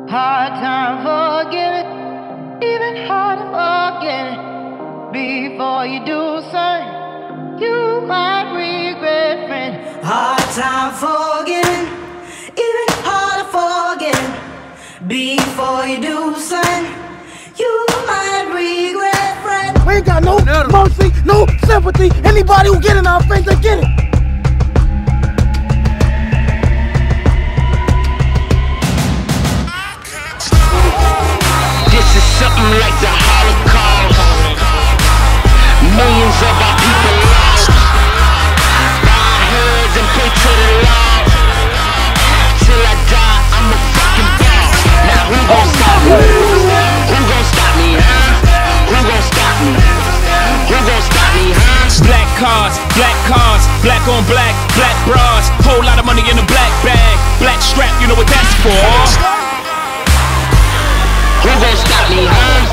Hard time forgiving, even harder forgetting. Before you do something, you might regret, friend. Hard time forgiving, even harder forgetting. Before you do something, you might regret, friend. We ain't got no mercy, no sympathy. Anybody who get in our face, they get it. This is something like the Holocaust. Millions of our people lost. Bow heads and pray to the Lord. Till I die, I'm a fucking boss. Now who gon' stop me? Who gon' stop me, huh? Who gon' stop me? Who gon' stop me, huh? Black cars, black on black, black bras. Whole lot of money in a black bag. Black strap, you know what that's for. Who gon' stop me, huh?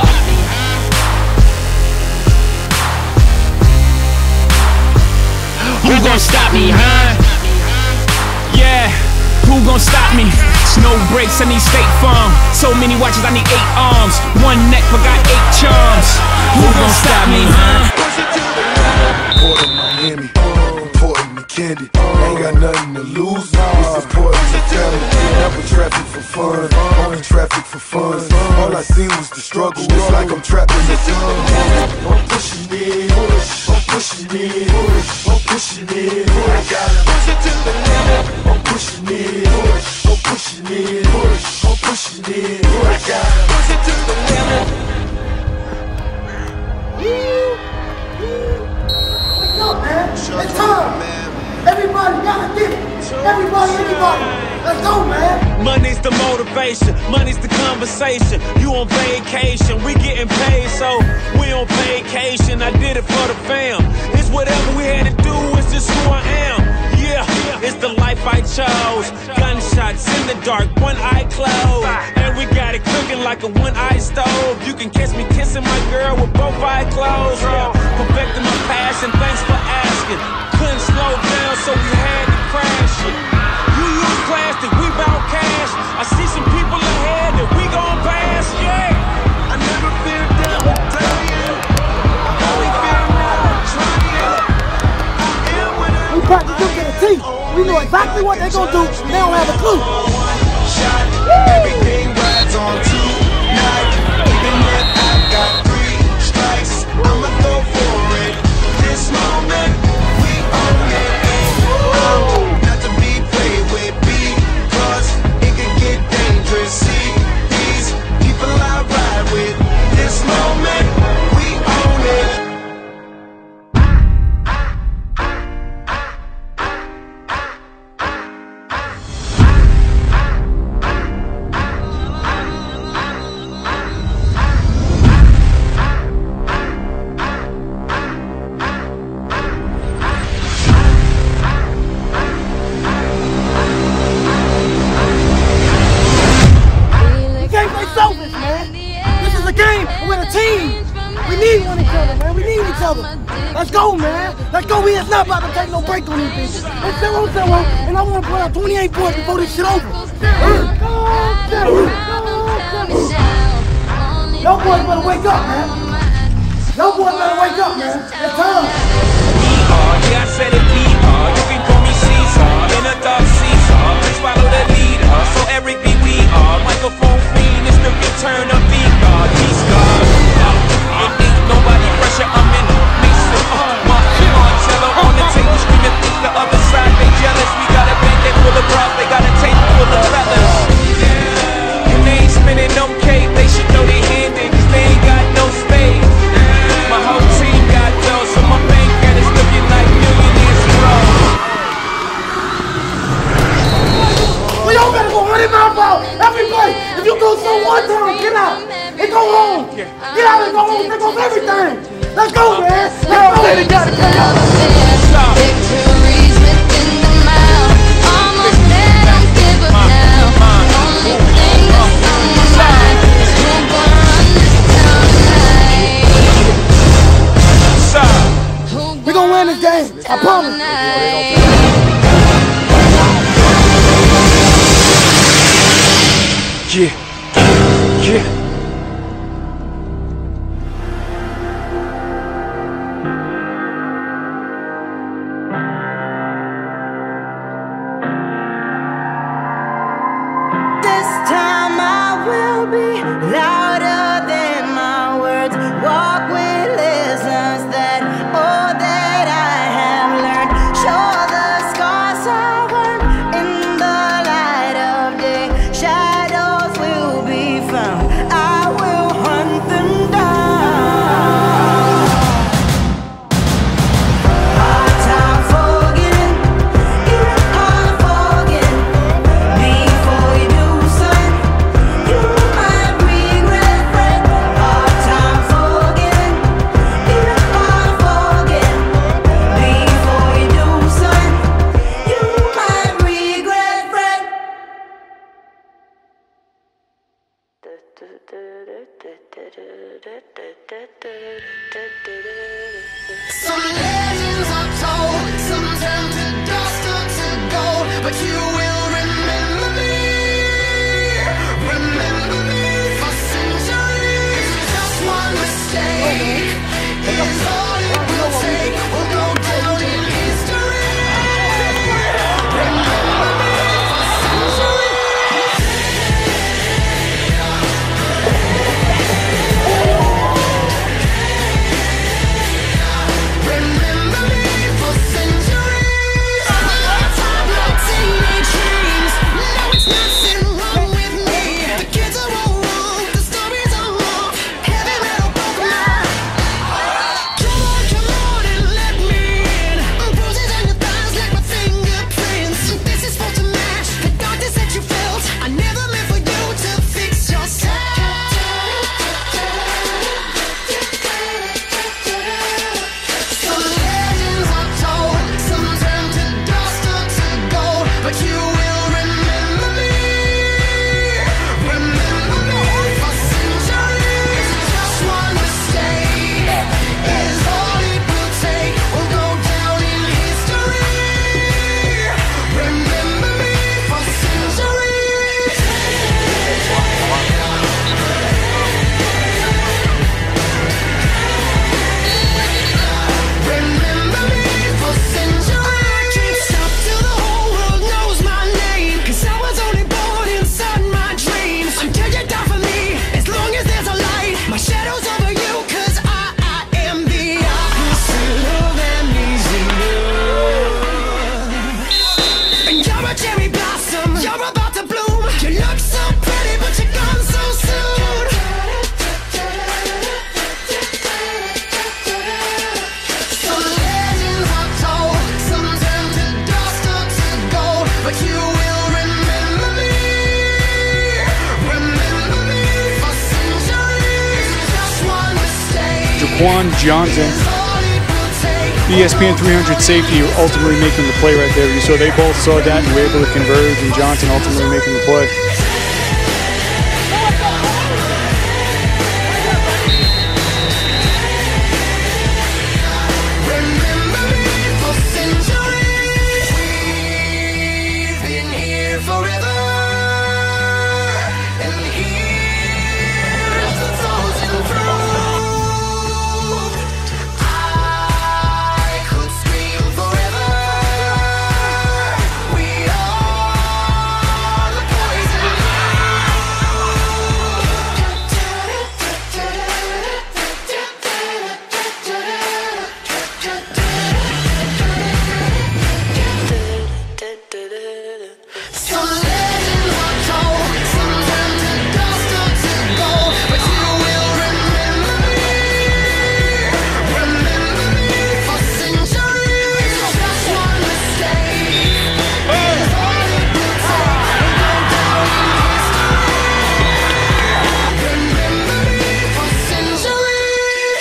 Who gon' stop me, huh? Yeah, who gon' stop me? No brakes, I need State Farm. So many watches, I need 8 arms. One neck, but got 8 charms. Who gon' stop me, huh? Port of Miami, important to Candy. Ain't got nothing to lose. It's important to family. Never traffic for fun, only traffic for fun. All I seen was the struggle. It's like I'm trapped in the sun. I'm pushing it, I'm pushing it, I'm pushing it. I gotta push it to the limit. I'm pushing it, I'm pushing it, I'm pushing it. I gotta push it to the limit. Wake up, man. It's time. Everybody gotta get it. Everybody, anybody. Let's go, man. Money's the motivation, money's the conversation. You on vacation, we getting paid, so we on vacation. I did it for the fam. It's whatever we had to do, it's just who I am. Yeah, it's the life I chose. Gunshots in the dark, one eye closed. And we got it cooking like a one-eye stove. You can catch me kissing my girl with both eyes closed. Yeah, perfecting my passion, thanks for asking. Couldn't slow down, so we had to crash it. You use plastic, we bout cash. I see some people ahead that we gon' pass, yeah. I never feared death, I tell you. I only fear now, trying. I am what I We practice them to the team. We know exactly what they gonna do. They don't have a clue. Shot, everything rides on tonight. Even if I got 3 strikes, I'ma go for it. This moment, we own it. Not to be played with, because it can get dangerous. See, these people I ride with. This moment, we own it. We can't play selfish, man. This is a game. We're a team. We need one each other, man. We need each other. Let's go, man. Let's go. We is not about to take no break on these bitches. It's 0-0, and I want to put out 28 points before this shit over. Y'all boys better wake up, man. Y'all boys better wake up, man. It's time. yeah, I said it, we are. You can call me Caesar, in a dark Caesar. Please follow the leader, so everything we are. Microphone fiend, it's the return of V-God, G-Star. Ain't nobody pressure, I'm in Mason. Marcello on the table, screaming, think the other side, they jealous. We got a band full of bras, they got a table full of leathers. And they ain't spinning no cake, they should know they handed, cause they ain't got no space. My whole team got dough, so my bank account is looking like millionaires grow. Well, y'all better go 100 miles per hour. Everybody, if you go so one time, get out. And go home. Get out and go home. Take off everything. Let's go, man. Let's go. They got it. Victories within the mile. Almost there, don't give up now. Only thing that's on my mind is who's gonna run this town tonight. We're gonna win this game. I promise. Yeah, Some legends are told, some turn to dust or to gold, but you will remember me for centuries. Just one mistake is all it will take. We'll go down in history. Remember me for centuries. Remember me for centuries. Time like teenage dreams. No, it's nothing wrong with me. The kids are all wrong, the stories are wrong. Heavy metal broke my heart. Come on and let me in. Bruises on your thighs like my fingerprints. This is supposed to match the darkness that you felt. I never meant for you to fix yourself. Some legends are told, some turn to dust or to gold, but you will remember me for centuries. Just one mistake is all it will take. We'll go down in history. Remember me for centuries. Remember me for centuries. I can't stop till the whole world knows my name, 'cause I was only born inside my dreams. Until you die for me, as long as there's a light, my shadow's over you, 'cause I am the opposite of amnesia. And you're a cherry blossom, you're about to bloom. You look so pretty, but you're gone so soon. Some legends are told, some turn to dust or to gold, but you will remember me for centuries. Just one mistake Jaquan Johnson, is all it will take. ESPN 300 safety, ultimately making the play right there. You saw they both saw that and were able to converge, and Johnson ultimately making the play. Remember me for centuries. We've been here forever, and here's the chosen proof. I could scream forever. We are the poison. Some legends are told, some turn to dust or to gold, but you will remember me for centuries. Just one mistake is all it will take. We'll go down in history. Remember me for centuries.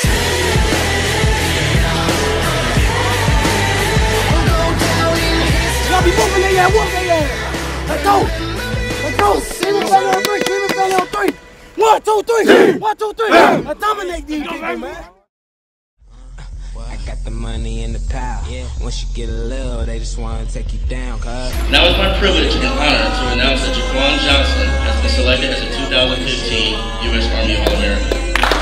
We'll go down in history. Y'all be moving their ass, whoop their ass. Let's go. Let's go. Cleveland Valley on three. Cleveland Valley on three. 1, 2, 3. 1, 2, 3. Let's dominate these people, man. I got the money in the pile. Once you get a little, they just want to take you down, cuz. Now it's my privilege and honor to announce that Jaquan Johnson has been selected as a 2015 U.S. Army All-American.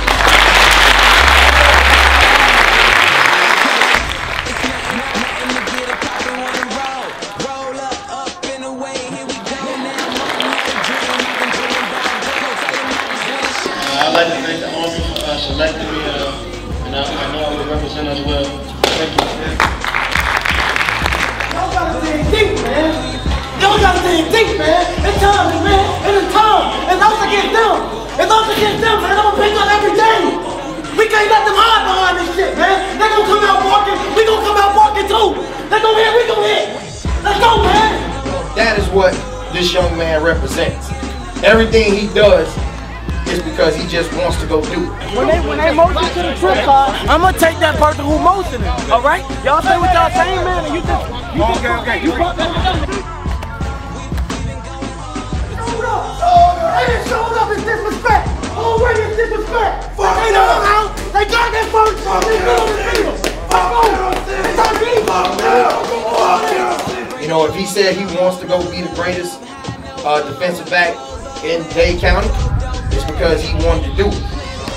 I'd like to thank the Army for selecting me, and I know I will represent us well. Thank you. Y'all gotta dig deep, man. Y'all gotta dig deep, man. It's time, man. It's time. It's us against them. It's us against them, man. I'm gonna pick up every day. We can't let them hide behind this shit, man. They gonna come out barking. We gonna come out barking too. They gonna hit. We gonna hit. Let's go, man. That is what this young man represents. Everything he does is because he just wants to go do it. When they motion to the trip car, I'm gonna take that person who motioning. All right? Y'all say what y'all saying, man, and you just okay. You fuck that. Showed up. They didn't show up. It's disrespect. Already a disrespect. Fuck it out. They got that first. They got on the field. Fuck on. You know, if he said he wants to go be the greatest defensive back in Dade County, it's because he wanted to do it.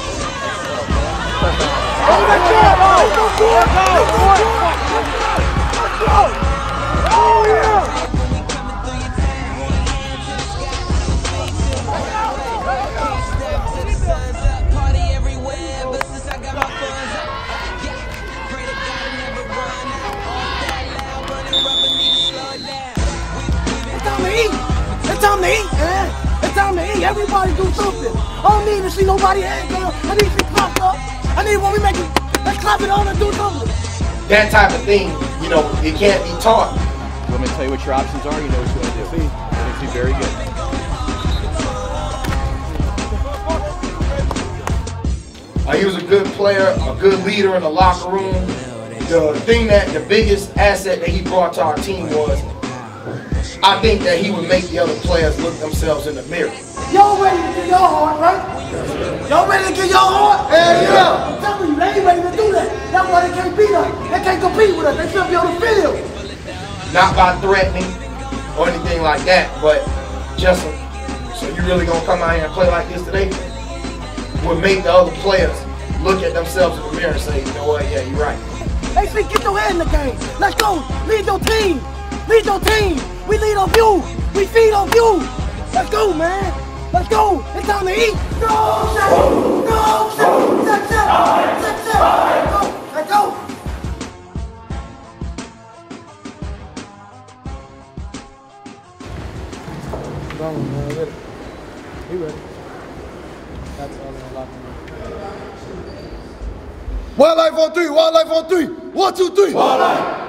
It's time to eat, man. It's time to eat. Everybody do something. I don't need to see nobody hands down. I need to see clapped up. I need when we make it, let's clap it on and do something. That type of thing, you know, it can't be taught. You want me to tell you what your options are? You know what you want to do. Makes you very good. He was a good player, a good leader in the locker room. The biggest asset that he brought to our team was, I think that he would make the other players look themselves in the mirror. Y'all ready to get your heart, right? Y'all ready to get your heart? Yeah. I'm telling you, they ain't ready to do that. That's why they can't beat us. They can't compete with us. They should be on the field. Not by threatening or anything like that, but just so you really gonna come out here and play like this today? Would make the other players look at themselves in the mirror and say, you know what, yeah, you're right. Hey, see, get your head in the game. Let's go. Lead your team. Lead your team. We lead on you. We feed on you. Let's go, man. Let's go. It's time to eat. Go, shut. Go, shut. Let's go. Go, man. Ready. He ready. That's all in the locker room. Wildlife on three. Wildlife on three. 1, 2, 3. Wildlife.